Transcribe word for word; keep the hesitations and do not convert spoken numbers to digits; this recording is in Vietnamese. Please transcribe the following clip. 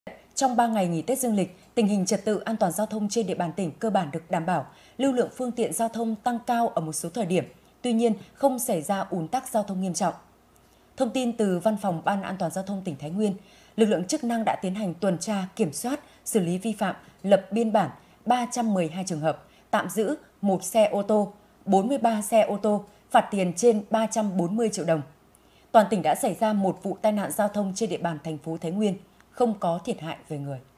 Trong ba ngày nghỉ Tết Dương lịch, tình hình trật tự an toàn giao thông trên địa bàn tỉnh cơ bản được đảm bảo, lưu lượng phương tiện giao thông tăng cao ở một số thời điểm, tuy nhiên không xảy ra ùn tắc giao thông nghiêm trọng. Thông tin từ Văn phòng Ban An toàn giao thông tỉnh Thái Nguyên, lực lượng chức năng đã tiến hành tuần tra, kiểm soát, xử lý vi phạm, lập biên bản ba trăm mười hai trường hợp, tạm giữ một xe ô tô, bốn mươi ba xe ô tô, phạt tiền trên ba trăm bốn mươi triệu đồng. Toàn tỉnh đã xảy ra một vụ tai nạn giao thông trên địa bàn thành phố Thái Nguyên, không có thiệt hại về người.